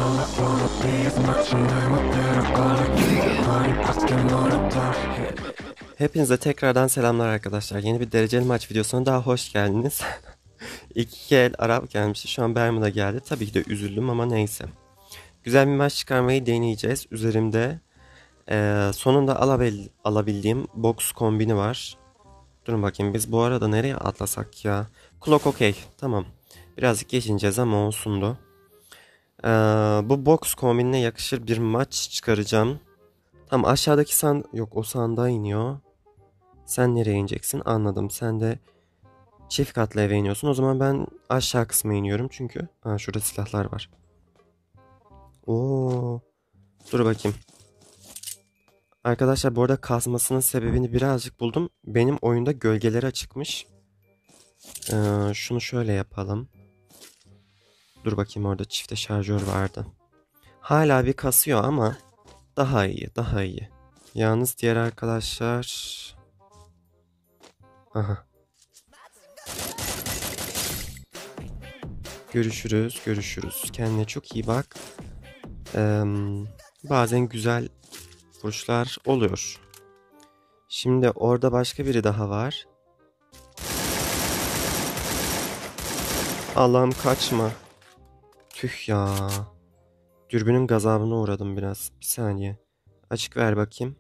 Hepinize tekrardan selamlar arkadaşlar. Yeni bir dereceli maç videosuna daha hoş geldiniz. İki el Arap gelmişti. Şu an Bermuda geldi. Tabii ki de üzüldüm ama neyse. Güzel bir maç çıkarmayı deneyeceğiz. Üzerimde sonunda alabildiğim box kombini var. Durun bakayım, biz bu arada nereye atlasak ya? Clock okey. Tamam. Birazcık geçineceğiz ama olsundu. Bu box kombinine yakışır bir maç çıkaracağım. Tamam, aşağıdaki yok, o sandığa iniyor. Sen nereye ineceksin? Anladım. Sen de çift katlı eve iniyorsun. O zaman ben aşağı kısma iniyorum çünkü. Şurada silahlar var. Oo. Dur bakayım. Arkadaşlar bu arada kasmasının sebebini birazcık buldum. Benim oyunda gölgeleri çıkmış. Şunu şöyle yapalım. Dur bakayım, orada çifte şarjör vardı. Hala bir kasıyor ama daha iyi, daha iyi. Yalnız diğer arkadaşlar... Aha. Görüşürüz, görüşürüz. Kendine çok iyi bak. Eee, Bazen güzel vuruşlar oluyor. Şimdi orada başka biri daha var. Allah'ım kaçma. Tüh ya. Dürbünün gazabına uğradım biraz. Bir saniye. Açık ver bakayım.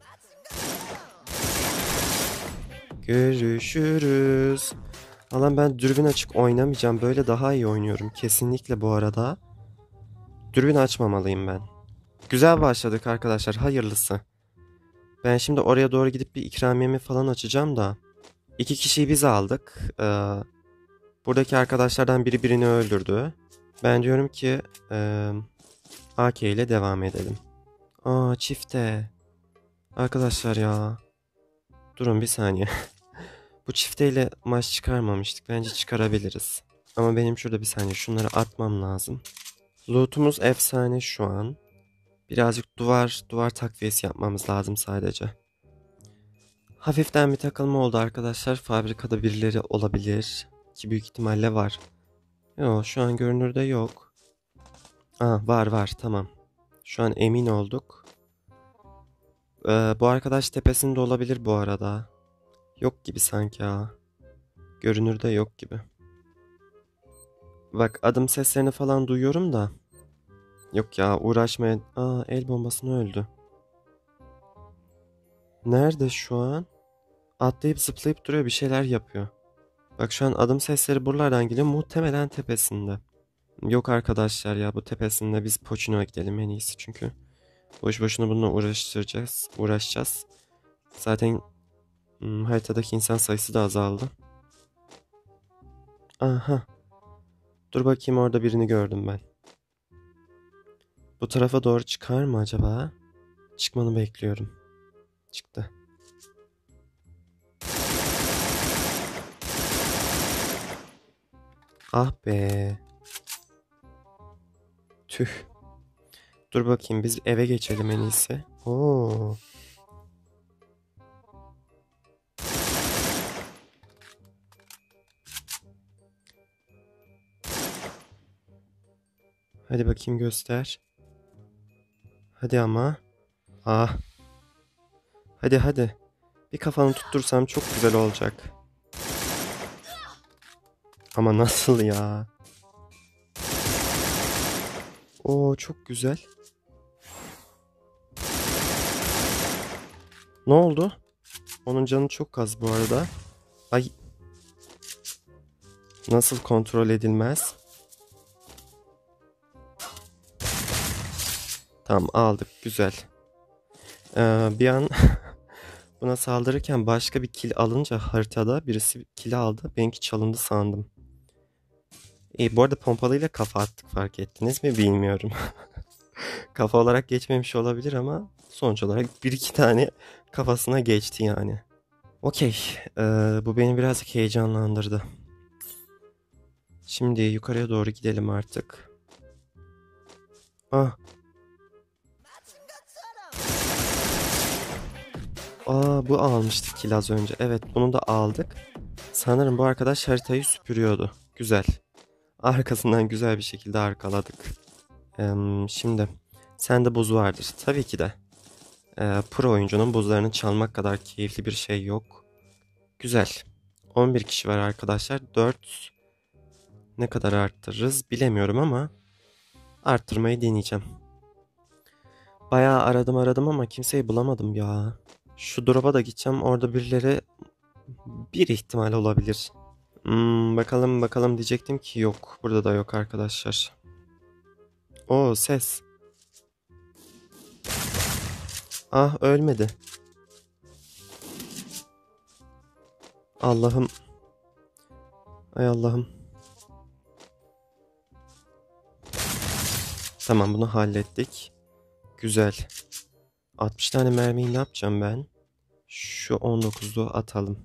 Görüşürüz. Allah'ım, ben dürbün açık oynamayacağım. Böyle daha iyi oynuyorum. Kesinlikle bu arada. Dürbün açmamalıyım ben. Güzel başladık arkadaşlar. Hayırlısı. Ben şimdi oraya doğru gidip bir ikramiyemi falan açacağım da. İki kişiyi biz aldık. Buradaki arkadaşlardan biri birini öldürdü. Ben diyorum ki AK ile devam edelim. Çifte. Arkadaşlar ya. Durun bir saniye. Bu çifteyle maç çıkarmamıştık. Bence çıkarabiliriz. Ama benim şurada bir saniye şunları atmam lazım. Loot'umuz efsane şu an. Birazcık duvar takviyesi yapmamız lazım sadece. Hafiften bir takılma oldu arkadaşlar. Fabrikada birileri olabilir. Ki büyük ihtimalle var. Yok, şu an görünürde yok. Var tamam. Şu an emin olduk. Bu arkadaş tepesinde olabilir bu arada. Yok gibi sanki ha. Görünürde yok gibi. Bak, adım seslerini falan duyuyorum da. Yok ya, uğraşmaya... El bombasını öldü. Nerede şu an? Atlayıp zıplayıp duruyor, bir şeyler yapıyor. Bak, şu an adım sesleri buralardan geliyor. Muhtemelen tepesinde. Yok arkadaşlar ya, bu tepesinde biz Poçino'ya gidelim en iyisi çünkü. Boş boşuna bununla uğraşacağız. Zaten haritadaki insan sayısı da azaldı. Aha. Dur bakayım, orada birini gördüm ben. Bu tarafa doğru çıkar mı acaba? Çıkmanı bekliyorum. Çıktı. Ah be. Tüh. Dur bakayım, biz eve geçelim en iyisi. Oo. Hadi bakayım, göster. Hadi ama. Ah. Hadi. Bir kafanı tuttursam çok güzel olacak. Ama nasıl ya? Oo, çok güzel. Ne oldu? Onun canı çok az bu arada. Ay. Nasıl kontrol edilmez? Tamam, aldık, güzel. Bir an buna saldırırken başka bir kill alınca haritada birisi kill aldı. Benimki çalındı sandım. İyi, bu arada pompalıyla kafa attık, fark ettiniz mi bilmiyorum. Kafa olarak geçmemiş olabilir ama sonuç olarak bir iki tane kafasına geçti yani. Okey, bu beni birazcık heyecanlandırdı. Şimdi yukarıya doğru gidelim artık. Ah. Bu almıştık kill az önce. Evet, bunu da aldık. Sanırım bu arkadaş haritayı süpürüyordu. Güzel. Arkasından güzel bir şekilde arkaladık. Şimdi sende buz vardır. Tabii ki de. Pro oyuncunun buzlarını çalmak kadar keyifli bir şey yok. Güzel. 11 kişi var arkadaşlar. 4 ne kadar arttırırız bilemiyorum ama arttırmayı deneyeceğim. Bayağı aradım ama kimseyi bulamadım ya. Şu drop'a da gideceğim. Orada birileri bir ihtimal olabilir. Bakalım diyecektim ki yok. Burada da yok arkadaşlar. O ses. Ah ölmedi. Allah'ım. Ay Allah'ım. Tamam bunu hallettik. Güzel. 60 tane mermiyi ne yapacağım ben? Şu 19'u atalım.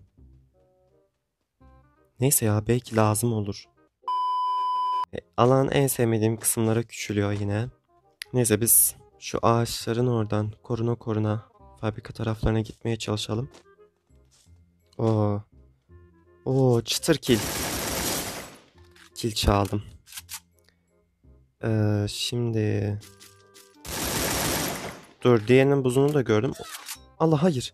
Neyse ya belki lazım olur. Alan en sevmediğim kısımlara küçülüyor yine. Neyse biz şu ağaçların oradan koruna fabrika taraflarına gitmeye çalışalım. Oo, çıtır kil. Kil çaldım. Şimdi dur diğerinin buzunu da gördüm. Allah hayır.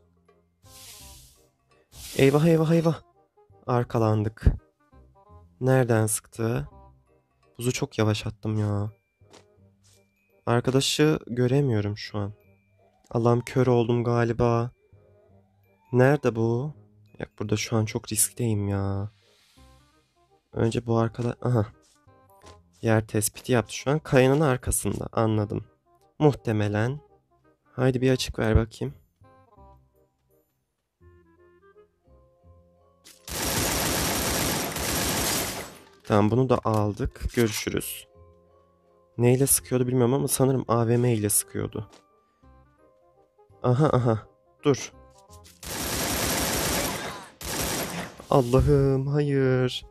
Eyvah. Arkalandık. Nereden sıktı? Buzu çok yavaş attım ya. Arkadaşı göremiyorum şu an. Allah'ım kör oldum galiba. Nerede bu? Ya burada şu an çok riskteyim ya. Önce bu arkada... Aha. Yer tespiti yaptı şu an. Kayanın arkasında. Anladım. Muhtemelen. Haydi bir açık ver bakayım. Tamam bunu da aldık. Görüşürüz. Neyle sıkıyordu bilmiyorum ama sanırım AVM ile sıkıyordu. Aha. Dur. Allah'ım hayır.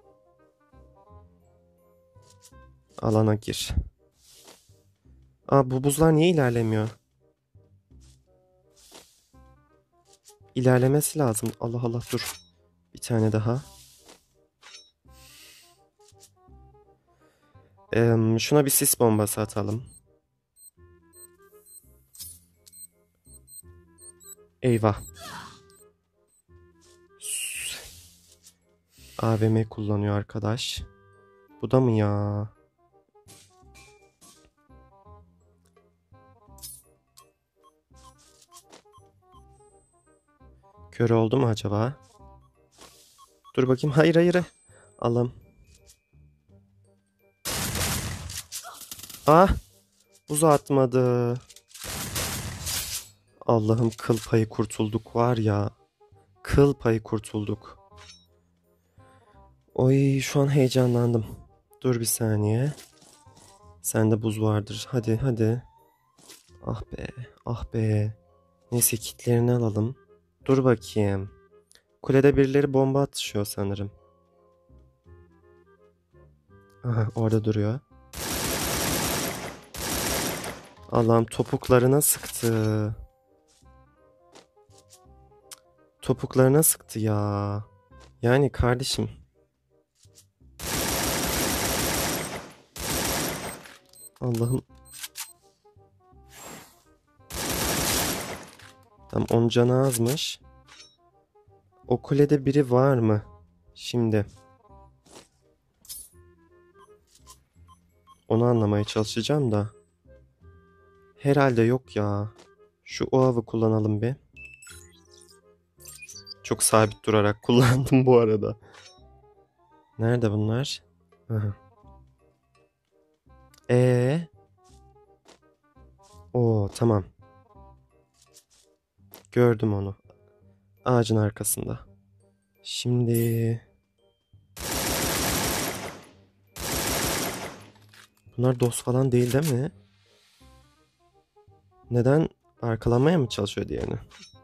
Alana gir. Bu buzlar niye ilerlemiyor? İlerlemesi lazım. Allah dur. Bir tane daha. Şuna bir sis bombası atalım. Eyvah. AVM kullanıyor arkadaş. Bu da mı ya? Kör oldu mu acaba? Dur bakayım. Hayır. Allah'ım. Buz atmadı. Allah'ım kıl payı kurtulduk var ya. Kıl payı kurtulduk. Oy şu an heyecanlandım. Dur bir saniye. Sende buz vardır. Hadi. Ah be. Neyse kitlerini alalım. Dur bakayım. Kulede birileri bomba atışıyor sanırım. Aha orada duruyor. Allah'ım topuklarına sıktı. Topuklarına sıktı ya. Yani kardeşim. Allah'ım. Tam 10 canı azmış. O kulede biri var mı? Şimdi. Onu anlamaya çalışacağım da. Herhalde yok ya. Şu OAV'ı kullanalım bir. Çok sabit durarak kullandım bu arada. Nerede bunlar? Aha. Tamam. Gördüm onu. Ağacın arkasında. Şimdi... Bunlar dost falan değil değil mi? Neden arkalamaya mı çalışıyor diğerini?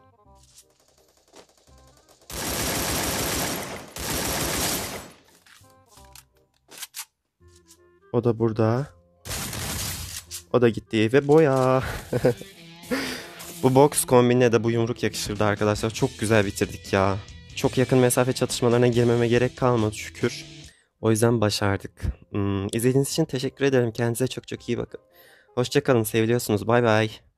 O da burada. O da gitti ve boya. Bu box kombinle de bu yumruk yakışırdı arkadaşlar. Çok güzel bitirdik ya. Çok yakın mesafe çatışmalarına girmeme gerek kalmadı şükür. O yüzden başardık. İzlediğiniz için teşekkür ederim. Kendinize çok iyi bakın. Hoşça kalın, seviliyorsunuz. Bay bay.